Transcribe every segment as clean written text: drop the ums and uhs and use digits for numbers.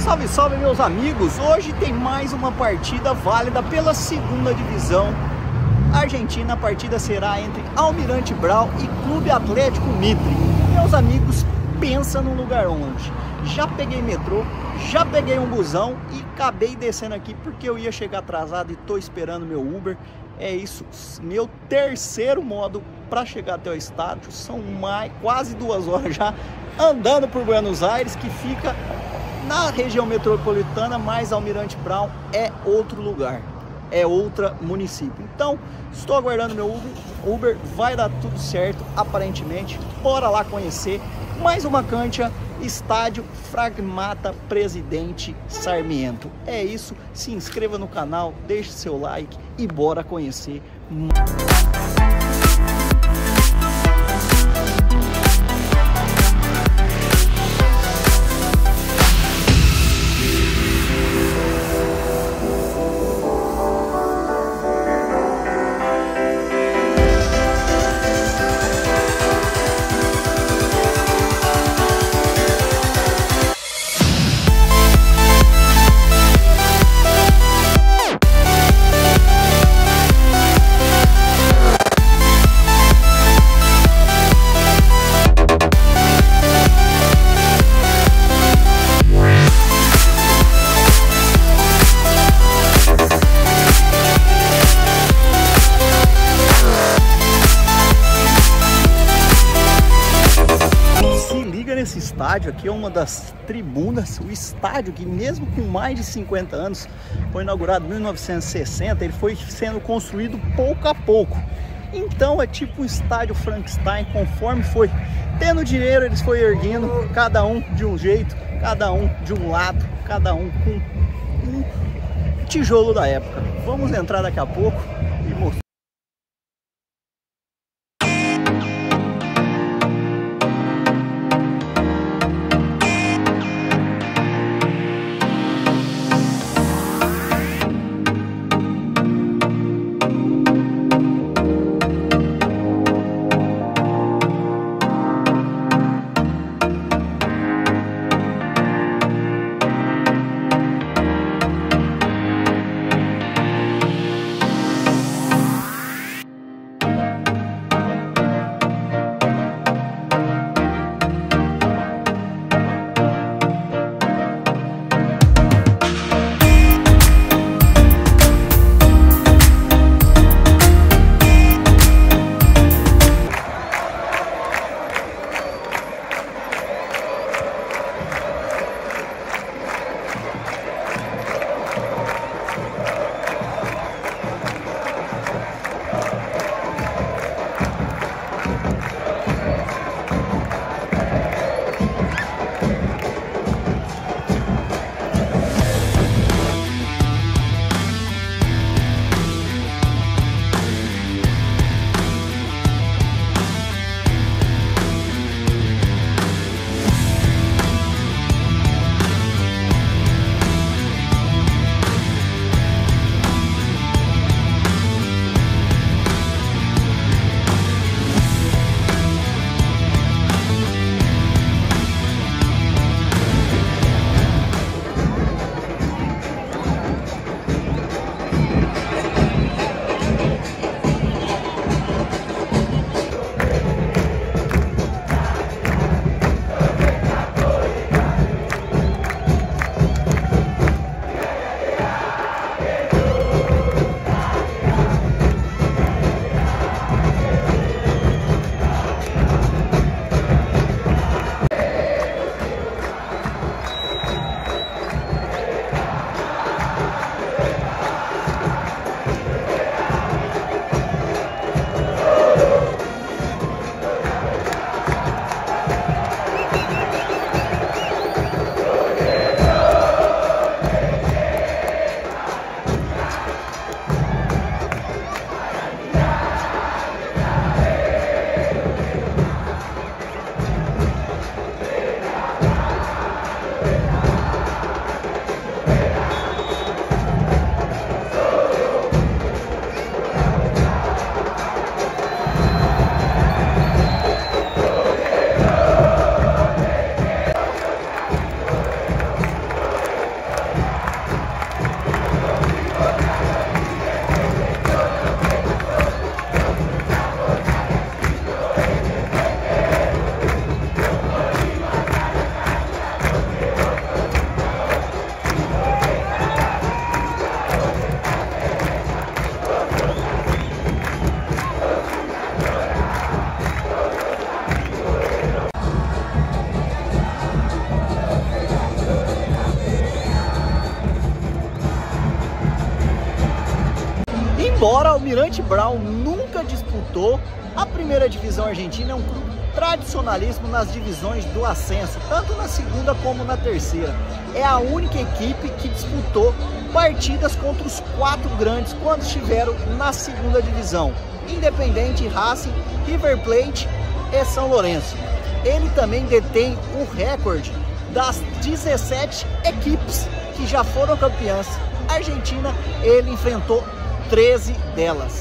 Salve, salve, meus amigos! Hoje tem mais uma partida válida pela segunda divisão argentina. A partida será entre Almirante Brown e Clube Atlético Mitre. Meus amigos, pensa num lugar longe. Já peguei metrô, já peguei um busão e acabei descendo aqui porque eu ia chegar atrasado e tô esperando meu Uber. É isso, meu terceiro modo para chegar até o estádio. São quase 2 horas já andando por Buenos Aires, que fica na região metropolitana, mas Almirante Brown é outro lugar, é outro município. Então, estou aguardando meu Uber, vai dar tudo certo, aparentemente. Bora lá conhecer mais uma cancha, estádio Fragmata Presidente Sarmiento. É isso, se inscreva no canal, deixe seu like e bora conhecer. Esse estádio aqui é uma das tribunas. O estádio, que mesmo com mais de 50 anos, foi inaugurado em 1960, ele foi sendo construído pouco a pouco. Então é tipo um estádio Frankenstein, conforme foi tendo dinheiro, eles foram erguendo, cada um de um jeito, cada um de um lado, cada um com um tijolo da época. Vamos entrar daqui a pouco e mostrar. Embora Almirante Brown nunca disputou, a primeira divisão argentina é um clube tradicionalíssimo nas divisões do ascenso, tanto na segunda como na terceira. É a única equipe que disputou partidas contra os 4 grandes quando estiveram na segunda divisão: Independiente, Racing, River Plate e São Lourenço. Ele também detém o recorde das 17 equipes que já foram campeãs. A Argentina, ele enfrentou 13 delas.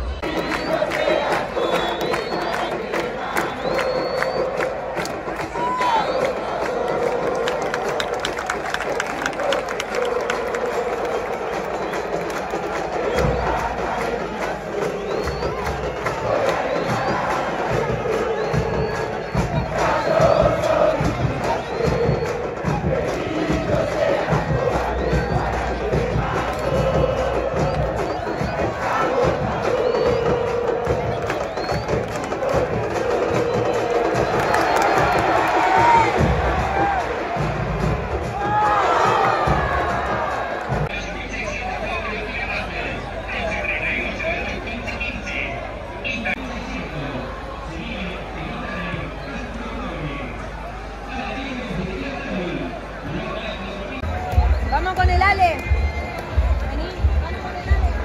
Vamos con el Ale. Vení, vamos con el Ale.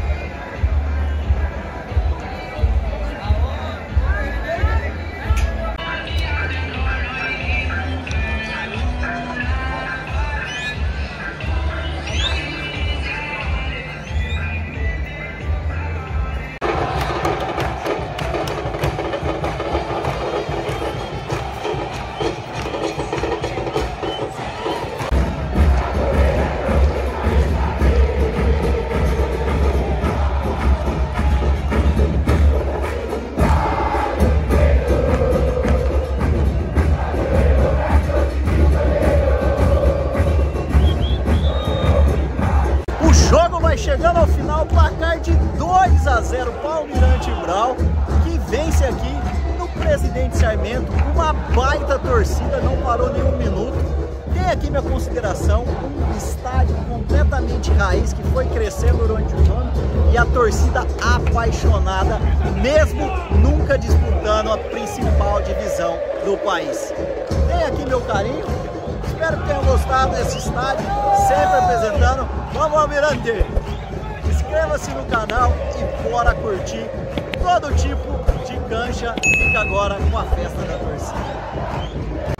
Chegando ao final, placar de 2-0 para o Almirante Brown, que vence aqui no Presidente Sarmento. Uma baita torcida, não parou nenhum minuto. Tem aqui minha consideração, um estádio completamente raiz que foi crescendo durante o ano e a torcida apaixonada, mesmo nunca disputando a principal divisão do país. Tem aqui meu carinho, espero que tenham gostado desse estádio, sempre apresentando. Vamos, Almirante! Inscreva-se no canal e bora curtir todo tipo de cancha. Fica agora com a festa da torcida.